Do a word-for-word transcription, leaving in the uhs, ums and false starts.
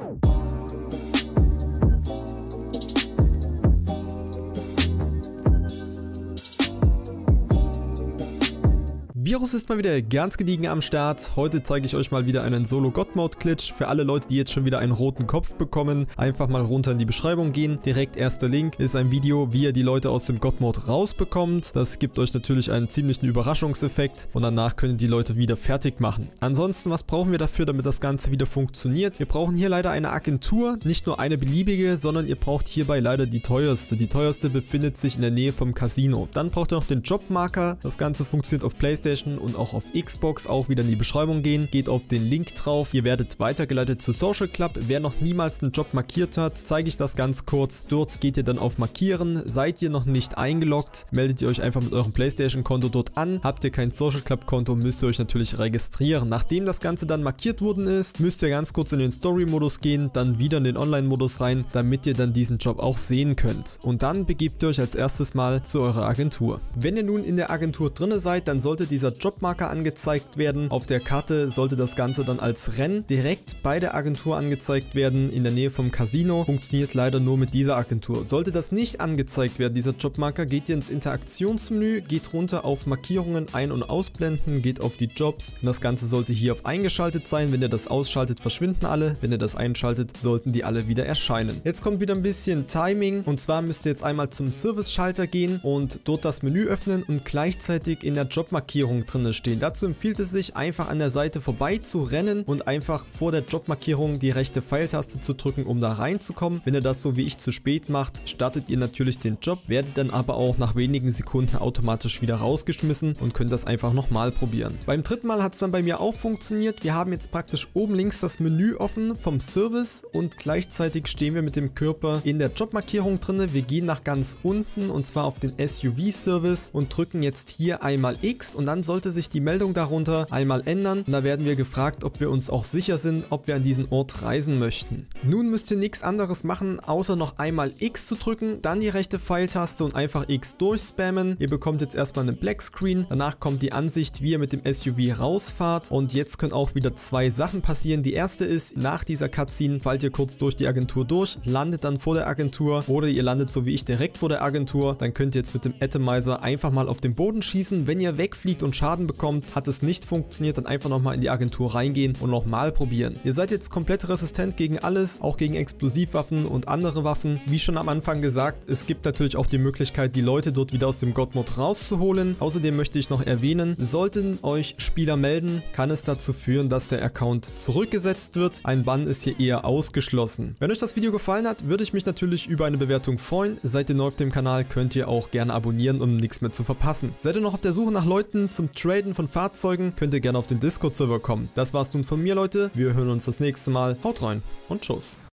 Virus ist mal wieder ganz gediegen am Start. Heute zeige ich euch mal wieder einen Solo-God-Mode-Glitch. Für alle Leute, die jetzt schon wieder einen roten Kopf bekommen, einfach mal runter in die Beschreibung gehen. Direkt erster Link ist ein Video, wie ihr die Leute aus dem God-Mode rausbekommt. Das gibt euch natürlich einen ziemlichen Überraschungseffekt und danach könnt ihr die Leute wieder fertig machen. Ansonsten, was brauchen wir dafür, damit das Ganze wieder funktioniert? Wir brauchen hier leider eine Agentur, nicht nur eine beliebige, sondern ihr braucht hierbei leider die teuerste. Die teuerste befindet sich in der Nähe vom Casino. Dann braucht ihr noch den Jobmarker. Das Ganze funktioniert auf PlayStation und auch auf Xbox, auch wieder in die Beschreibung gehen. Geht auf den Link drauf. Ihr werdet weitergeleitet zu Social Club. Wer noch niemals einen Job markiert hat, zeige ich das ganz kurz. Dort geht ihr dann auf Markieren. Seid ihr noch nicht eingeloggt, meldet ihr euch einfach mit eurem PlayStation-Konto dort an. Habt ihr kein Social Club-Konto, müsst ihr euch natürlich registrieren. Nachdem das Ganze dann markiert worden ist, müsst ihr ganz kurz in den Story-Modus gehen, dann wieder in den Online-Modus rein, damit ihr dann diesen Job auch sehen könnt. Und dann begebt ihr euch als erstes mal zu eurer Agentur. Wenn ihr nun in der Agentur drinne seid, dann sollte dieser Jobmarker angezeigt werden. Auf der Karte sollte das Ganze dann als Rennen direkt bei der Agentur angezeigt werden, in der Nähe vom Casino. Funktioniert leider nur mit dieser Agentur. Sollte das nicht angezeigt werden, dieser Jobmarker, geht ihr ins Interaktionsmenü, geht runter auf Markierungen ein- und ausblenden, geht auf die Jobs und das Ganze sollte hier auf eingeschaltet sein. Wenn ihr das ausschaltet, verschwinden alle. Wenn ihr das einschaltet, sollten die alle wieder erscheinen. Jetzt kommt wieder ein bisschen Timing und zwar müsst ihr jetzt einmal zum Service-Schalter gehen und dort das Menü öffnen und gleichzeitig in der Jobmarkierung drin stehen. Dazu empfiehlt es sich, einfach an der Seite vorbei zu rennen und einfach vor der Jobmarkierung die rechte Pfeiltaste zu drücken, um da reinzukommen. Wenn ihr das so wie ich zu spät macht, startet ihr natürlich den Job, werdet dann aber auch nach wenigen Sekunden automatisch wieder rausgeschmissen und könnt das einfach nochmal probieren. Beim dritten Mal hat es dann bei mir auch funktioniert. Wir haben jetzt praktisch oben links das Menü offen vom Service und gleichzeitig stehen wir mit dem Körper in der Jobmarkierung drin. Wir gehen nach ganz unten und zwar auf den S U V-Service und drücken jetzt hier einmal X und dann sollte sich die Meldung darunter einmal ändern und da werden wir gefragt, ob wir uns auch sicher sind, ob wir an diesen Ort reisen möchten. Nun müsst ihr nichts anderes machen, außer noch einmal X zu drücken, dann die rechte Pfeiltaste und einfach X durchspammen. Ihr bekommt jetzt erstmal einen Black Screen, danach kommt die Ansicht, wie ihr mit dem S U V rausfahrt und jetzt können auch wieder zwei Sachen passieren. Die erste ist, nach dieser Cutscene fallt ihr kurz durch die Agentur durch, landet dann vor der Agentur oder ihr landet so wie ich direkt vor der Agentur. Dann könnt ihr jetzt mit dem Atomizer einfach mal auf den Boden schießen. Wenn ihr wegfliegt und Schaden bekommt, hat es nicht funktioniert, dann einfach nochmal in die Agentur reingehen und nochmal probieren. Ihr seid jetzt komplett resistent gegen alles, auch gegen Explosivwaffen und andere Waffen. Wie schon am Anfang gesagt, es gibt natürlich auch die Möglichkeit, die Leute dort wieder aus dem God-Mode rauszuholen. Außerdem möchte ich noch erwähnen, sollten euch Spieler melden, kann es dazu führen, dass der Account zurückgesetzt wird. Ein Bann ist hier eher ausgeschlossen. Wenn euch das Video gefallen hat, würde ich mich natürlich über eine Bewertung freuen. Seid ihr neu auf dem Kanal, könnt ihr auch gerne abonnieren, um nichts mehr zu verpassen. Seid ihr noch auf der Suche nach Leuten zum Traden von Fahrzeugen, könnt ihr gerne auf den Discord-Server kommen. Das war's nun von mir, Leute. Wir hören uns das nächste Mal. Haut rein und tschüss.